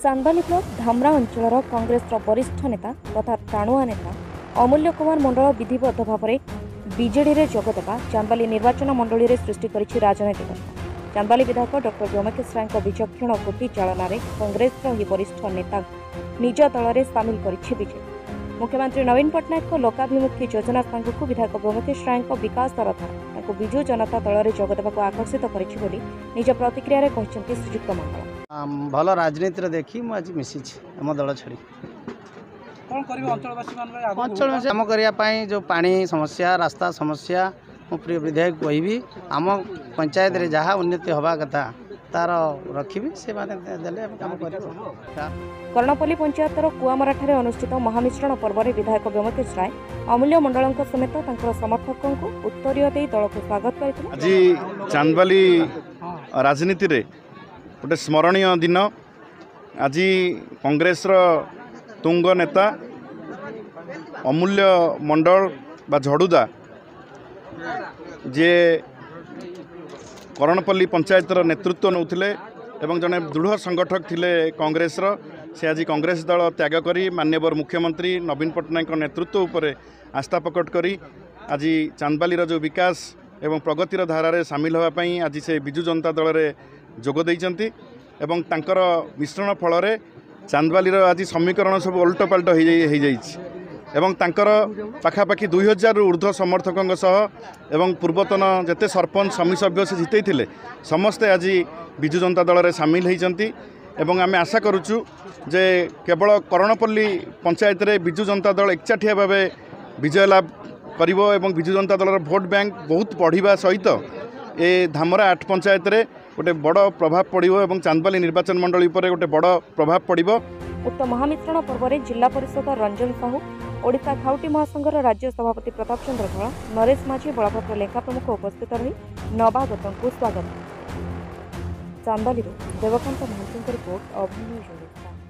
Chandbali block Dhamra अंचल कांग्रेस वरिष्ठ नेता तथा टाणुआ नेता अमूल्य कुमार मंडल विधिवत भाव में बीजेडी में जोगदेवा चांदबाली निर्वाचन मंडली में सृष्टि करिछि राजनैतिक चांदबाली विधायक डॉक्टर व्योमकेश राय विचक्षण गोटी चालना कांग्रेस वरिष्ठ नेता निज दल में सामिल करिछि बीजेपी। मुख्यमंत्री नवीन पट्टनायक लोकाभिमुखी योजना सांगू विधायक व्योमकेश राय विकास रथा विजु जनता दल में जोगदेवा आकर्षित करिछि बोली निज प्रतिक्रिया कहते श्रीयुक्त मंडल। भल राजनीति देखी मुझे मिसी आम दल छाड़ी अंचल कम करने जो पानी समस्या रास्ता समस्या मो प्रिय विधायक कहबी आम पंचायत रे जहाँ उन्नति हवा कथा तार रखी से काम कर। कर्णपल्ली पंचायतर कुआमराठारे अनुष्ठित महामिश्रण पर्व में विधायक व्योमकेश राय अमूल्य मंडल समेत समर्थकों को उत्तरीय दे दल को स्वागत करते। आज चांदबाली राजनीति रे गोटे स्मरणीय दिन। आज कांग्रेस तुंग नेता अमूल्य मंडल बा झड़ुदा जे करणपल्ली पंचायतर नेतृत्व नौथिले एवं जने दृढ़ संगठक थिले कांग्रेस से आज कांग्रेस दल त्याग करी माननीय मुख्यमंत्री नवीन पट्टनायक नेतृत्व उपरे आस्था प्रकट करी आज चांदबाली जो विकास एवं प्रगतिर धारा सामिल होगापी आज से विजु जनता दल में जोग देइचंती एवं तांकर मिश्रण फल चांदबाली आज समीकरण सब उल्टपाल्ट हो जाइछि एवं तांकर पाखापाखि 2000 ऊर्ध्व समर्थकों सह एवं पूर्वतन जेते सरपंच समी सभ्य से जितैथिले समस्ते आज विजु जनता दल में सामिल होइचंती एवं आमे आशा करूछु जे केवल करणपल्ली पंचायत रे विजु जनता दल एकचाठिया भाव विजय लाभ करिवो एवं विजु जनता दल भोट बैंक बहुत बढ़िबा सहित ए धामरा 8 पंचायत रे गोटे बड़ प्रभाव पड़ो और चांदबाली निर्वाचन मंडली पर गोटे बड़ प्रभाव पड़ो। उक्त महामिश्रण पर्व में जिला परिषद रंजन साहू ओडिशा खाउटी महासंघर राज्य सभापति प्रताप चंद्र धळ नरेश माझी बलभद्र लेखा प्रमुख उपस्थित रही नवागतों को स्वागत। चांदबाली देवकांत महंती रिपोर्ट अभिनव।